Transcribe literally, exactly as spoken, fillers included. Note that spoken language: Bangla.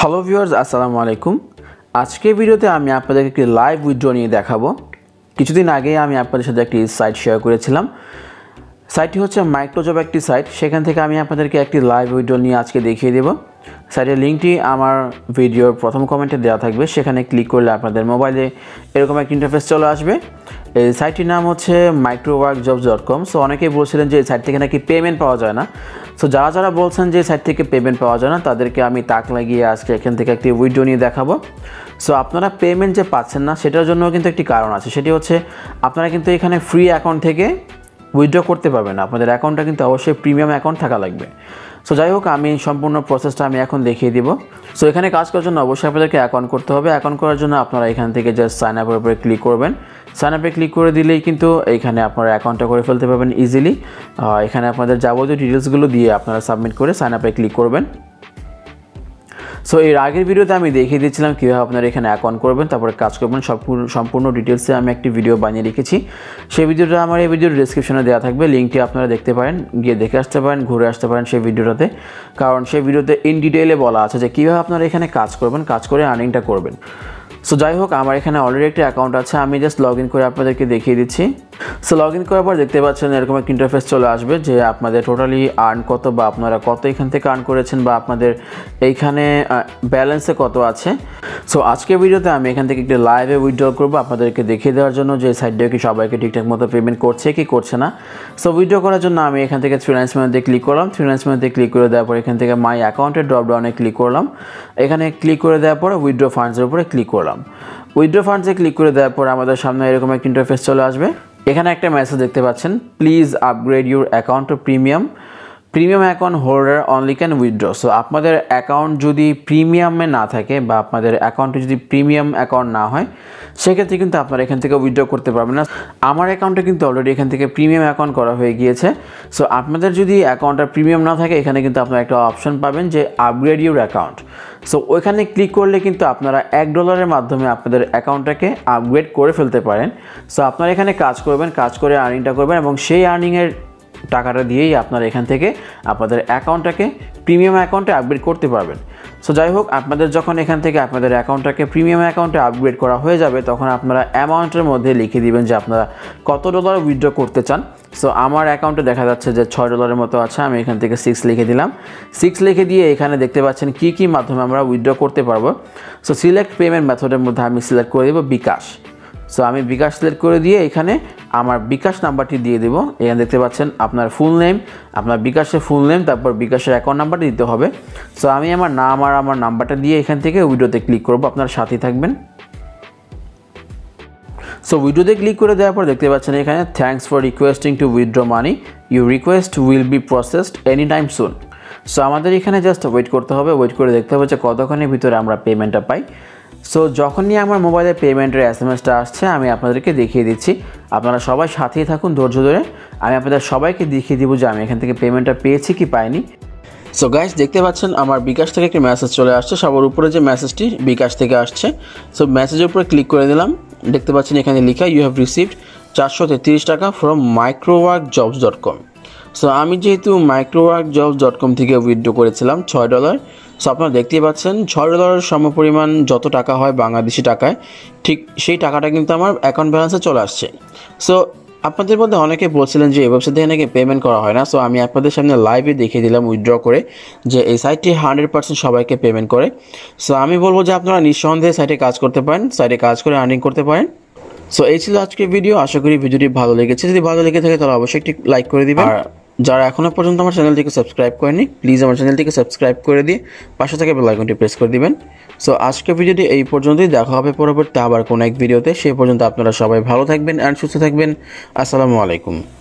হ্যালো ভিউয়ার্স, আসসালামু আলাইকুম। আজকের ভিডিওতে আমি আপনাদেরকে একটি লাইভ উইথড্র নিয়ে দেখাবো। কিছুদিন আগে আমি আপনাদের সাথে একটি সাইট শেয়ার করেছিলাম। সাইটটি হচ্ছে মাইক্রোজব একটি সাইট। সেখান থেকে আমি আপনাদেরকে একটি লাইভ উইথড্র নিয়ে আজকে দেখিয়ে দেব। সাইটের লিঙ্কটি আমার ভিডিওর প্রথম কমেন্টে দেওয়া থাকবে। সেখানে ক্লিক করলে আপনাদের মোবাইলে এরকম একটা ইন্টারফেস চলে আসবে। এই সাইটটির নাম হচ্ছে microwork jobs dot com. So অনেকেই বলছিলেন যে এই সাইট থেকে নাকি পেমেন্ট পাওয়া যায় না। সো যারা যারা বলছেন যে সাইট থেকে পেমেন্ট পাওয়া যায় না, তাদেরকে আমি তাক লাগিয়ে আজকে এখান থেকে একটি উইথড্র নিয়ে দেখাবো। সো আপনারা পেমেন্ট যে পাচ্ছেন না, সেটার জন্য কিন্তু একটি কারণ আছে। সেটি হচ্ছে আপনারা কিন্তু এখানে ফ্রি অ্যাকাউন্ট থেকে উইথড্র করতে পারবেন না। আপনাদের অ্যাকাউন্টটা কিন্তু অবশ্যই প্রিমিয়াম অ্যাকাউন্ট থাকা লাগবে। সো যাই হোক, আমি সম্পূর্ণ প্রসেসটা আমি এখন দেখিয়ে দিব। সো এখানে কাজ করার জন্য অবশ্যই আপনাদেরকে অ্যাকাউন্ট করতে হবে। অ্যাকাউন্ট করার জন্য আপনারা এখান থেকে জাস্ট সাইন আপের উপরে ক্লিক করবেন। সাইন আপে ক্লিক করে দিলেই কিন্তু এইখানে আপনারা অ্যাকাউন্টটা করে ফেলতে পারবেন ইজিলি। এখানে আপনাদের যাবতীয় ডিটেলসগুলো দিয়ে আপনারা সাবমিট করে সাইন আপে ক্লিক করবেন। সো এর আগের ভিডিওতে আমি দেখিয়ে দিয়েছিলাম কীভাবে আপনারা এখানে অ্যাকাউন্ট করবেন, তারপরে কাজ করবেন। সম্পূর্ণ সম্পূর্ণ ডিটেলসে আমি একটি ভিডিও বানিয়ে রেখেছি। সেই ভিডিওটা আমার এই ভিডিওর ডিসক্রিপশনে দেওয়া থাকবে। লিঙ্কটি আপনারা দেখতে পারেন, গিয়ে দেখে আসতে পারেন, ঘুরে আসতে পারেন সেই ভিডিওটাতে। কারণ সেই ভিডিওতে ইন ডিটেইলে বলা আছে যে কীভাবে আপনারা এখানে কাজ করবেন, কাজ করে আর্নিংটা করবেন। সো যাই হোক, আমার এখানে অলরেডি একটি অ্যাকাউন্ট আছে। আমি জাস্ট লগ ইন করে আপনাদেরকে দেখিয়ে দিচ্ছি। সো লগ ইন করার পর দেখতে পাচ্ছেন এরকম একটা ইন্টারফেস চলে আসবে যে আপনাদের টোটালি আর্ন কত, বা আপনারা কত এখান থেকে আর্ন করেছেন, বা আপনাদের এইখানে ব্যালেন্সে কত আছে। সো আজকের ভিডিওতে আমি এখান থেকে একটি লাইভে উইথড্র করবো আপনাদেরকে দেখিয়ে দেওয়ার জন্য যে সাইটটা কি সবাইকে ঠিকঠাক মতো পেমেন্ট করছে কি করছে না। সো উইথড্র করার জন্য আমি এখান থেকে থ্রি লাইন্স মেনুতে ক্লিক করলাম। থ্রি লাইন্স মেনুতে ক্লিক করে দেওয়ার পর এখান থেকে মাই অ্যাকাউন্টের ড্রপ ডাউনে ক্লিক করলাম। এখানে ক্লিক করে দেওয়ার পরে উইথড্র ফান্ডসের উপরে ক্লিক করলাম। উইথড্র ফান্ডসে ক্লিক করে দেওয়ার পর আমাদের সামনে এরকম একটা ইন্টারফেস চলে আসবে। এখানে একটা মেসেজ দেখতে পাচ্ছেন, please upgrade your account to premium premium account holder only can withdraw. So আপনাদের অ্যাকাউন্ট যদি প্রিমিয়ামে না থাকে, বা আপনাদের অ্যাকাউন্টে যদি প্রিমিয়াম অ্যাকাউন্ট না হয়, সেক্ষেত্রে কিন্তু আপনারা এখান থেকে উইথড্র করতে পারবেন না। আমার অ্যাকাউন্টে কিন্তু অলরেডি এখান থেকে প্রিমিয়াম অ্যাকাউন্ট করা হয়ে গিয়েছে। সো আপনাদের যদি অ্যাকাউন্টটা প্রিমিয়াম না থাকে, এখানে কিন্তু আপনারা একটা অপশন পাবেন যে আপগ্রেড ইউর অ্যাকাউন্ট। সো ওইখানে ক্লিক করলে কিন্তু আপনারা এক ডলারের মাধ্যমে আপনাদের অ্যাকাউন্টটাকে আপগ্রেড করে ফেলতে পারেন। সো আপনারা এখানে কাজ করবেন, কাজ করে আর্নিংটা করবেন, এবং সেই আর্নিংয়ের টাকাটা দিয়েই আপনারা এখান থেকে আপনাদের অ্যাকাউন্টটাকে প্রিমিয়াম অ্যাকাউন্টে আপগ্রেড করতে পারবেন। সো যাই হোক, আপনাদের যখন এখান থেকে আপনাদের অ্যাকাউন্টটাকে প্রিমিয়াম অ্যাকাউন্টে আপগ্রেড করা হয়ে যাবে, তখন আপনারা অ্যামাউন্টের মধ্যে লিখে দিবেন যে আপনারা কত ডলার উইথড্র করতে চান। সো আমার অ্যাকাউন্টে দেখা যাচ্ছে যে ছয় ডলারের মতো আছে। আমি এখান থেকে সিক্স লিখে দিলাম। সিক্স লিখে দিয়ে এখানে দেখতে পাচ্ছেন কী কী মাধ্যমে আমরা উইথড্র করতে পারবো। সো সিলেক্ট পেমেন্ট মেথডের মধ্যে আমি সিলেক্ট করে দেবো বিকাশ। সো আমি বিকাশ সিলেক্ট করে দিয়ে এখানে আমার বিকাশ নাম্বারটি দিয়ে দেবো। এখানে দেখতে পাচ্ছেন আপনার ফুল নেম, আপনার বিকাশের ফুল নেম, তারপর বিকাশের অ্যাকাউন্ট নাম্বারটি দিতে হবে। সো আমি আমার নাম আর আমার নাম্বারটা দিয়ে এখান থেকে উইড্রোতে ক্লিক করবো। আপনার সাথেই থাকবেন। সো উইড্রোতে ক্লিক করে দেওয়ার পর দেখতে পাচ্ছেন এখানে thanks for requesting to withdraw money, you request will be processed any time soon. So আমাদের এখানে জাস্ট ওয়েট করতে হবে। ওয়েট করে দেখতে হবে যে কতক্ষণের ভিতরে আমরা পেমেন্টটা পাই। সো যখনই আমার মোবাইলে পেমেন্টের এস এম এসটা আসছে, আমি আপনাদেরকে দেখিয়ে দিচ্ছি। আপনারা সবাই সাথেই থাকুন ধৈর্য ধরে। আমি আপনাদের সবাইকে দেখিয়ে দিব যে আমি এখান থেকে পেমেন্টটা পেয়েছি কি পাইনি। সো গাইস, দেখতে পাচ্ছেন আমার বিকাশ থেকে একটি মেসেজ চলে আসছে। সবার উপরে যে মেসেজটি বিকাশ থেকে আসছে, সো মেসেজের উপরে ক্লিক করে দিলাম। দেখতে পাচ্ছেন এখানে লেখা ইউ হ্যাভ রিসিভড চারশো তেত্রিশ টাকা from microwork jobs dot com. So আমি যেহেতু মাইক্রোওয়ার্ক জবস ডট কম থেকে উইথড্র করেছিলাম ছয় ডলার। সো আপনারা দেখতেই পাচ্ছেন ছয় ডলারের সমপরিমাণ যত টাকা হয় বাংলাদেশি টাকায়, ঠিক সেই টাকাটা কিন্তু আমার অ্যাকাউন্ট ব্যালেন্সে চলে আসছে। সো আপনাদের মধ্যে অনেকে বলছিলেন যে এই ওয়েবসাইট থেকে নাকি পেমেন্ট করা হয় না। সো আমি আপনাদের সামনে লাইভে দেখিয়ে দিলাম উইথড্র করে যে এই সাইটটি হান্ড্রেড পার্সেন্ট সবাইকে পেমেন্ট করে। সো আমি বলবো যে আপনারা নিঃসন্দেহে সাইটে কাজ করতে পারেন, সাইটে কাজ করে আর্নিং করতে পারেন। সো এই ছিল আজকের ভিডিও। আশা করি ভিডিওটি ভালো লেগেছে। যদি ভালো লেগে থাকে তাহলে অবশ্যই একটি লাইক করে দিবেন। আর যারা এখনও পর্যন্ত আমার চ্যানেলটিকে সাবস্ক্রাইব করেনি, প্লিজ আমার চ্যানেলটিকে সাবস্ক্রাইব করে দিয়ে পাশে থেকে বেল আইকনটি প্রেস করে দিবেন। সো আজকের ভিডিওটি এই পর্যন্তই। দেখা হবে পরবর্তী আবার কোনো এক ভিডিওতে। সেই পর্যন্ত আপনারা সবাই ভালো থাকবেন অ্যান্ড সুস্থ থাকবেন। আসসালামু আলাইকুম।